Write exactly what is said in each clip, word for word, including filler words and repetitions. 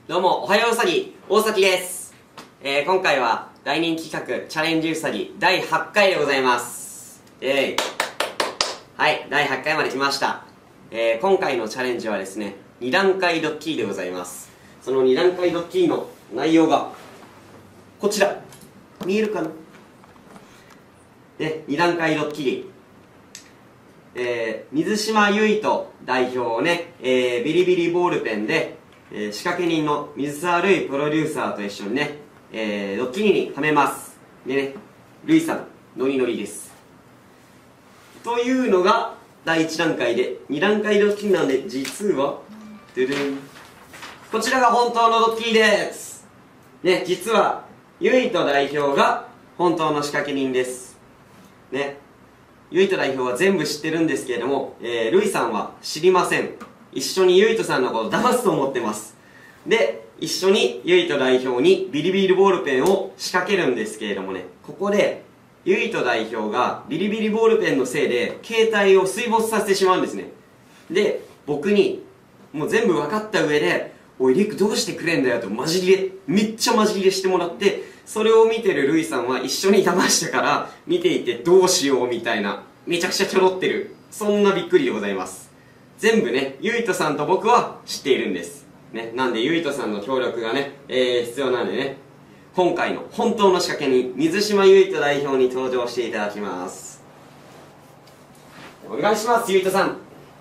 どうもおはよううさぎ大崎です、えー、今回は大人気企画チャレンジうさぎだいはちかいでございます。えー、はいだいはちかいまで来ました。えー、今回のチャレンジはですねにだんかいドッキリでございます。そのにだんかいドッキリの内容がこちら見えるかな。でにだんかいドッキリ、えー、水島唯斗代表をね、えー、ビリビリボールペンでえー、仕掛け人の水沢るいプロデューサーと一緒にね、えー、ドッキリにはめます。でね、るいさんノリノリです。というのがだいいちだんかいで、にだんかいドッキリなんで、実はドゥルンこちらが本当のドッキリですね。実はゆいと代表が本当の仕掛け人ですね。ゆいと代表は全部知ってるんですけれども、えー、るいさんは知りません。一緒にゆいとさんのことを騙すと思ってます。で、一緒にゆいと代表にビリビリボールペンを仕掛けるんですけれどもね、ここでゆいと代表がビリビリボールペンのせいで携帯を水没させてしまうんですね。で、僕にもう全部分かった上で「おいリクどうしてくれんだよ」とマジ切れ、めっちゃマジ切れしてもらって、それを見てるるいさんは一緒に騙したから見ていてどうしようみたいな、めちゃくちゃちょろってる、そんなびっくりでございます。全部ね、ゆいとさんと僕は知っているんです。ね、なんでゆいとさんの協力がね、えー、必要なんでね、今回の本当の仕掛け人、水島ゆいと代表に登場していただきます。お願いします、ゆいとさん。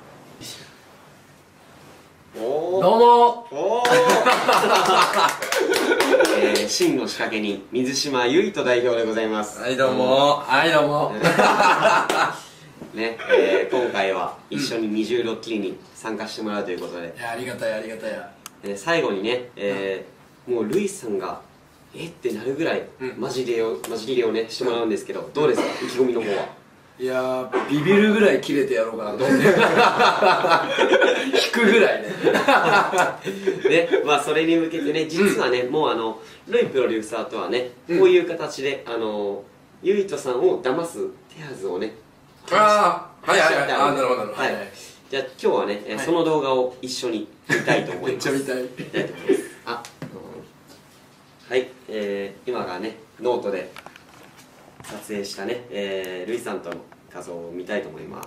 おー。 どうもおーえー、真の仕掛け人、水島ゆいと代表でございます。 はい、どうもはい、どうもね、えー、今回は一緒に二重ドッキリに参加してもらうということで、 いや、ありがたいありがたいや、 えー、最後にね、えー、もうるいさんがえってなるぐらいマジでをマジ切れをねしてもらうんですけど、どうですか意気込みの方は。 いやー、ビビるぐらい切れてやろうかなと思って引くぐらいねね、まあそれに向けてね、実はね、うん、もうあのるいプロデューサーとはね、こういう形で、あのゆいとさんを騙す手はずをね、 ああ、はいはいはい、ああ、なるほど、 はい、じゃあ今日はね、はい、その動画を一緒に見たいと思います。 めっちゃ見たい。 見たいと思います。あ、はい、えー、今がねノートで撮影したね、えー、るいさんとの画像を見たいと思います。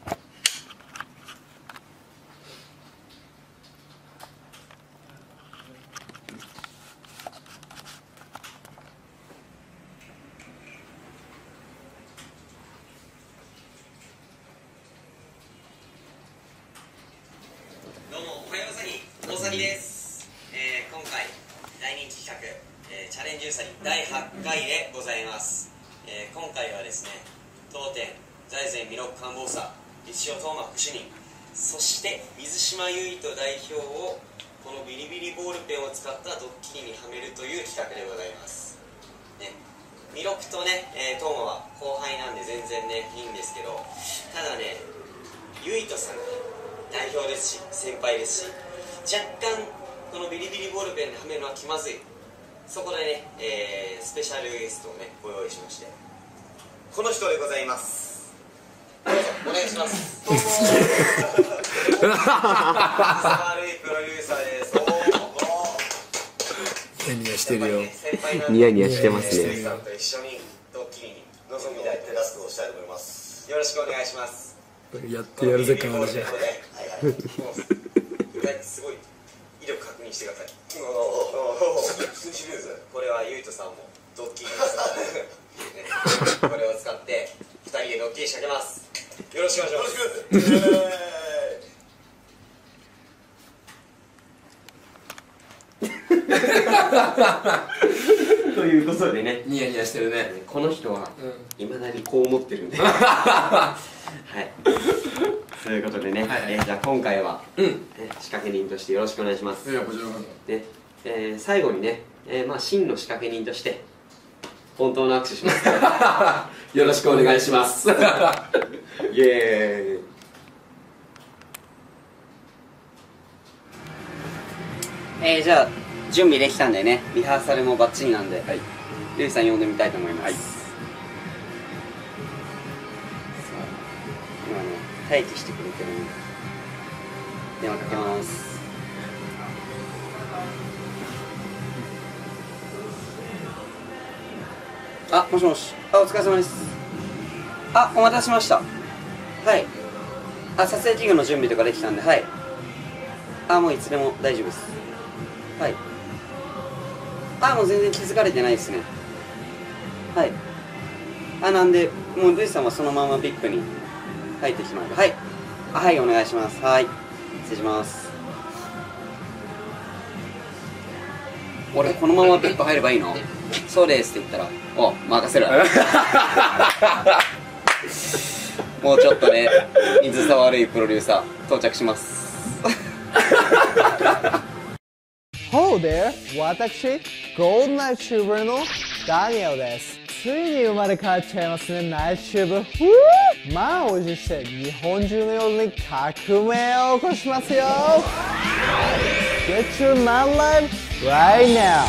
どうもおはよううさぎ大崎です、えー、今回大人気企画、えー、チャレンジうさぎだいはちかいでございます、えー、今回はですね当店財前弥勒官房佐一尾東馬副主任、そして水島唯斗代表をこのビリビリボールペンを使ったドッキリにはめるという企画でございます、ね、弥勒とね、えー、東馬は後輩なんで全然ねいいんですけど、ただね唯斗さんが代表ですし先輩ですし、若干このビリビリボールペンではめるのは気まずい。そこでね、えー、スペシャルゲストをねご用意しまして、この人でございます。どうぞお願いします。どうもー悪いプロデューサーです。 ニヤニヤしてるよ。 ニヤニヤしてますね。 さんと一緒にドッキリに臨みたい手助けをしたいと思います。 よろしくお願いします。 やってやるぜ感あるじゃん。 すごい威力確認してください。 これはゆいとさんもドッキリです、ね、これを使ってふたりでドッキリ仕掛けます。よろしくお願いします。ということでね、 ニヤニヤしてるね。 この人はいまだにこう思ってるんではいということでね、はい、えー、じゃあ今回は、うん、仕掛け人としてよろしくお願いします。 いや、こちらこそ。 で、えー、最後にね、えー、まあ真の仕掛け人として本当の握手しますよろしくお願いしますイエーイ。えー、じゃあ準備できたんでね、リハーサルもバッチリなんで、はい、ルイさん呼んでみたいと思います。はい、今ね待機してくれてるんで電話かけます。 あ、もしもし。あ、お疲れ様です。あ、お待たせしました。はい。あ、撮影器具の準備とかできたんで、はい。あ、もういつでも大丈夫です。はい。あ、もう全然気づかれてないですね。はい。あ、なんで、もうルイさんはそのままビップに入ってきてもらう。はい。あ、はい、お願いします。はい。失礼します。俺、このままビップ入ればいいの？そうですって言ったら、お、任せる。もうちょっとね、水沢悪いプロデューサー、到着します。 Hello there! 私、ゴールドナイトチューブのダニエルです。ついに生まれ変わっちゃいますね、ナイトチューブ。満を持して日本中の夜に革命を起こしますよ。Get your man live right now!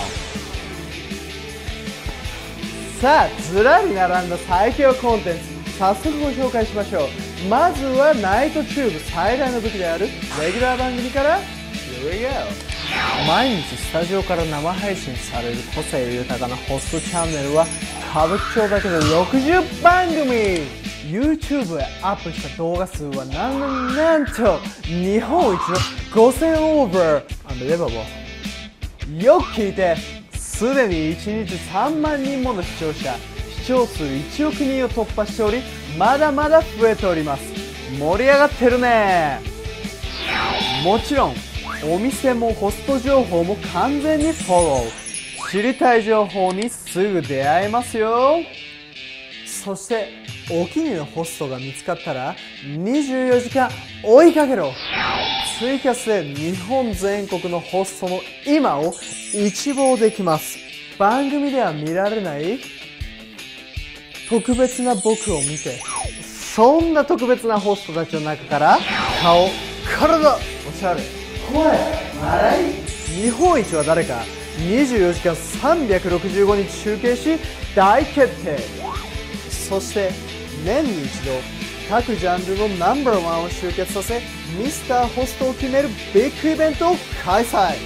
さあ、ずらり並んだ最強コンテンツ、早速ご紹介しましょう。まずはナイトチューブ最大の武器であるレギュラー番組から Here we go! 毎日スタジオから生配信される個性豊かなホストチャンネルは歌舞伎町だけでろくじゅうばんぐみ。 YouTube へアップした動画数はなんなんと日本一のごせんオーバー。 Unbelievable。 よく聞いて、すでにいちにちさんまんにんもの視聴者、視聴数いちおくにんを突破しており、まだまだ増えております。盛り上がってるね。もちろんお店もホスト情報も完全にフォロー。知りたい情報にすぐ出会えますよ。そしてお気に入りのホストが見つかったらにじゅうよじかん追いかけろ。ツイキャスで日本全国のホストの今を一望できます。番組では見られない特別な僕を見て、そんな特別なホストたちの中から顔、体、おしゃれ、声、笑い、日本一は誰かにじゅうよじかんさんびゃくろくじゅうごにち集計し大決定。そして年に一度各ジャンルのナンバーワンを集結させミスターホストを決めるビッグイベントを開催。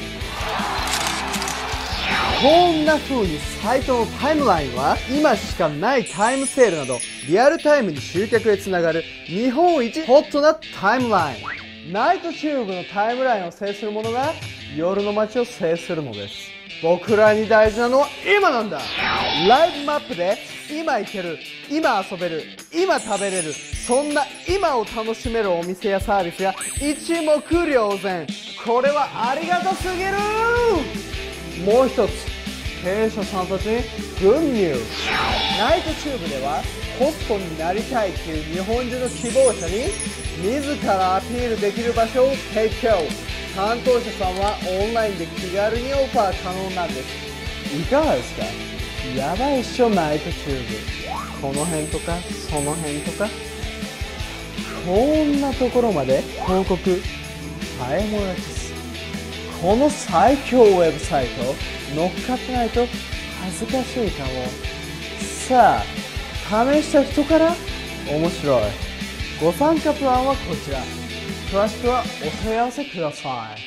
こんな風にサイトのタイムラインは今しかないタイムセールなどリアルタイムに集客へつながる日本一ホットなタイムライン。ナイトチューブのタイムラインを制するものが夜の街を制するのです。僕らに大事なのは今なんだ。ライブマップで今行ける、今遊べる、今食べれる、そんな今を楽しめるお店やサービスが一目瞭然。これはありがたすぎる。もう一つ、経営者さんたちにグッニュース。ナイトチューブではホストになりたいという日本中の希望者に自らアピールできる場所を提供。担当者さんはオンラインで気軽にオファー可能なんです。いかがですか？やばいっしょ、ナイトチューブ。この辺とかその辺とか、こんなところまで広告ハエもらちす。この最強ウェブサイト乗っかってないと恥ずかしいかも。さあ、試した人から面白いご参加プランはこちら。詳しくはお問い合わせください。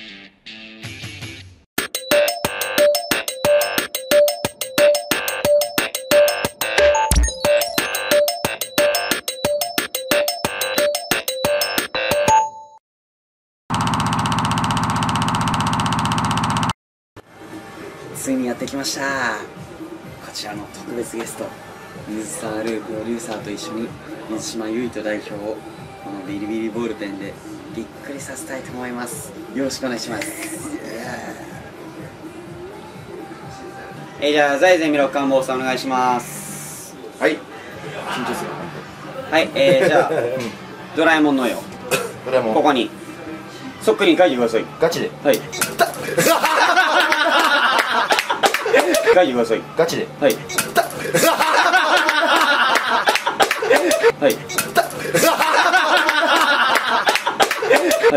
ついにやってきました。こちらの特別ゲスト、水沢ループロデューサーと一緒に水島唯斗代表をこのビリビリボールペンでびっくりさせたいと思います。よろしくお願いします。えー、じゃあ財前弥勒官房さんお願いします。 はい。緊張する。 はい、えー、じゃあドラえもんの絵をドラえもんここにそっくりに描いてください。 ガチで。 はい書いてください。 ガチで。 はい。はい。はい。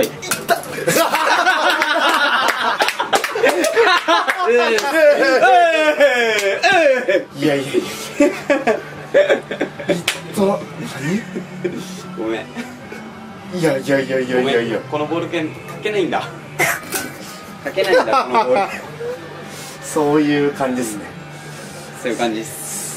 いやいやいや。とごめん。 いやいやいやいやいやいや。 このボールペン書けないんだ。書けないんだこのボール。 そういう感じですね。 そういう感じです。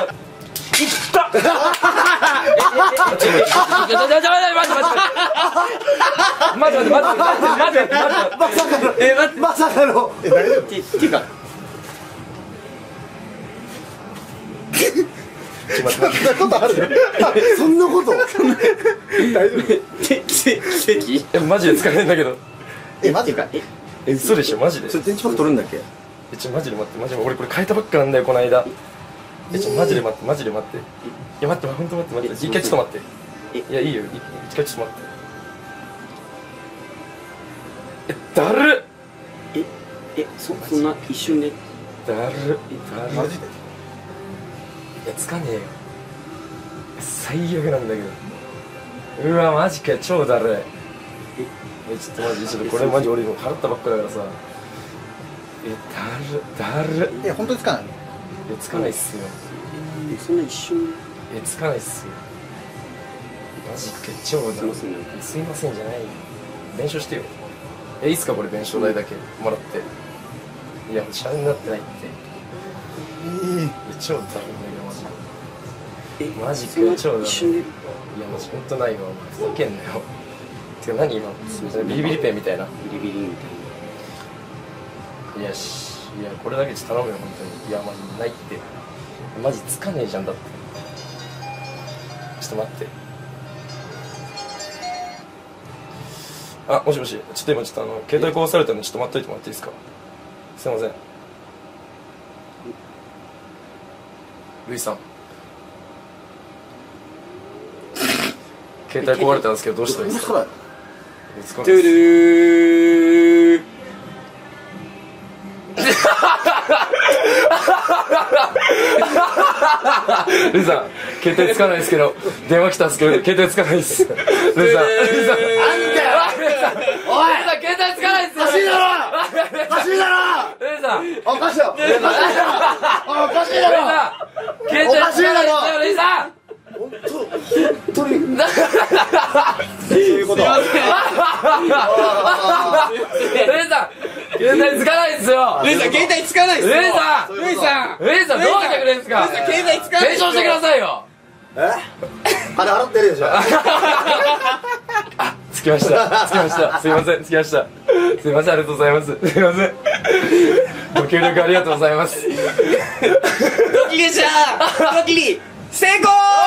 まさかのえ大丈夫っていうかそんなことあるそんなこと大丈夫奇跡えマジで使えないんだけどえマジかえ嘘でしょマジでそれ電池パック取るんだっけえちょマジで待ってマジで俺これ変えたばっかなんだよこの間えちょマジで待ってマジで待っていや待って本当待って待って一回ちょっと待っていやいいよ一回ちょっと待ってえだるええそそんな一瞬でだるだるマジでいやつかねえよ最悪なんだけどうわマジか超だるいえちょっとマジちょっとこれマジ俺も払ったばっかだからさえだるだるえ本当につかないのえつかないっすよそんな一瞬でえつかないっすよマジか超だるいすいませんじゃないよ弁償してよえいいっすかこれ弁償代だけもらっていやシャレになってないってえ超だるいんだけどマジえマジかそんな超だるい一瞬でいやマジ本当ないわお前ふざけんなよてか何今ビリビリペンみたいなビリビリみたいいやしいやこれだけちょっと頼むよ本当にいやマジないってマジつかねえじゃんだってちょっと待ってあもしもしちょっと今ちょっとあの携帯壊されたんでちょっと待っといてもらっていいですかすいませんルイさん携帯壊れたんですけどどうしたらいいですかなトゥルールイさん携帯つかないですけど電話来たんですけど携帯つかないですルイさんルイさんルイさんおいルイさん携帯つかないですよ走りだろ走りだろルイささんおかしいよレイさんおかしいだろレイさんケンちゃんおかしいだろレイさん本当にそういうことレイさん携帯つかないですよルイさん携帯使わないですよレイさんルイさんレイさんどうしてくれるんですかルイさん携帯使わない弁償してくださいよえ金払ってるでしょつきましたつきましたすいませんつきましたすいませんありがとうございますすいませんご協力ありがとうございますドッキリでしたドッキリ成功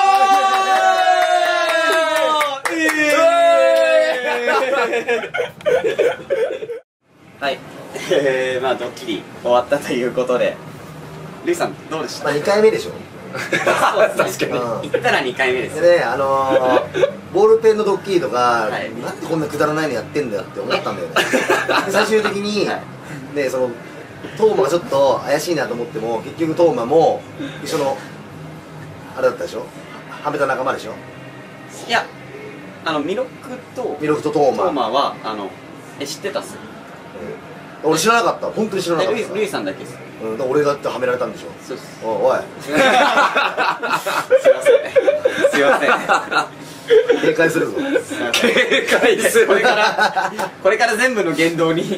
はい、えー、まあドッキリ終わったということでルイさんどうでしたまあにかいめでしょ確かに行ったらにかいめですでね、あのー、ボールペンのドッキリとか、 はいなんでこんなくだらないのやってんだよって思ったんだよねで最終的に、 はいね、そのトーマがちょっと怪しいなと思っても結局トーマも一緒のあれだったでしょはめた仲間でしょいやあのミロクとミロクとトーマトーマはあのえ知ってたっすうん俺知らなかった本当に知らなかったえルイルイさんだけですうん、だから俺だってはめられたんでしょそうですおいおいすいませんすいません警戒するぞ警戒するこれからこれから全部の言動に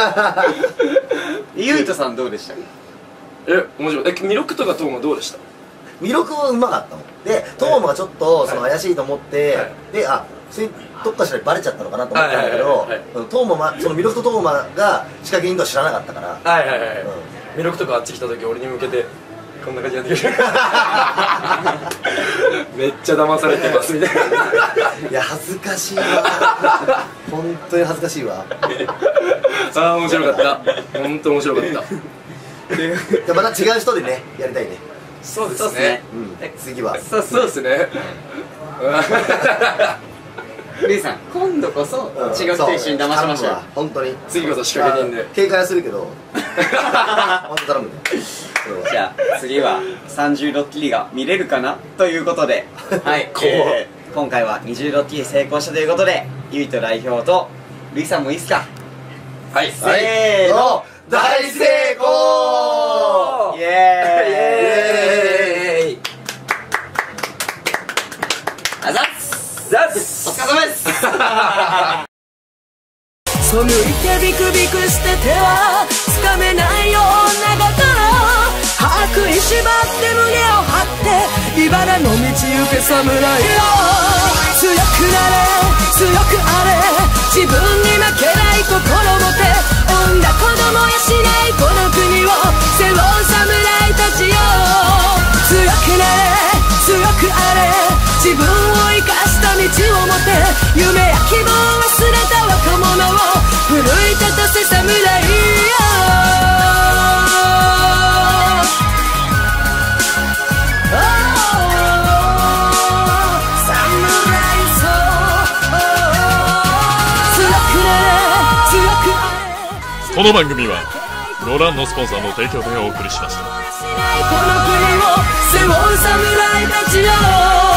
ゆいとさんどうでしたえ面白いえミロクとかトーマどうでしたミロクはうまかったもんでトーマがちょっとその怪しいと思って、 はいであそういうどっかしらにバレちゃったのかなと思ったんだけどはいはいはいはいうんトーマまそのミロクとトーマが仕掛け人とは知らなかったからはいはいはい、 うんミロクとかあっち来た時俺に向けてこんな感じでやってくれるめっちゃ騙されてますみたいないや恥ずかしいわ本当に恥ずかしいわああ面白かった本当面白かったでまた違う人でねやりたいねそうでそうですねうん次はそうそうですねルイさん今度こそ違う人一緒に騙しましょう本当に次こそ仕掛け人で警戒はするけど本当頼むねじゃあ次はさんじゅうドッキリが見れるかなということではい、えー、今回はにじゅうドッキリ成功したということでゆいと代表とルイさんもいいっすかはいせーの大成功イエーイイエーイあざっすザッスお疲れ様です背いてビクビクして手はつかめないようなだから歯食いしばって胸を張って茨の道行け侍よ強くなれ強くあれ自分に負けない心持て産んだ子供やしないこの国を背負う侍たちよ強くなれ強くあれ自分を生かした道を持て夢や希望を忘れた若者を奮い立たせ侍よこの番組はロランのスポンサーの提供でお送りしました。 この国を背負う侍たちよ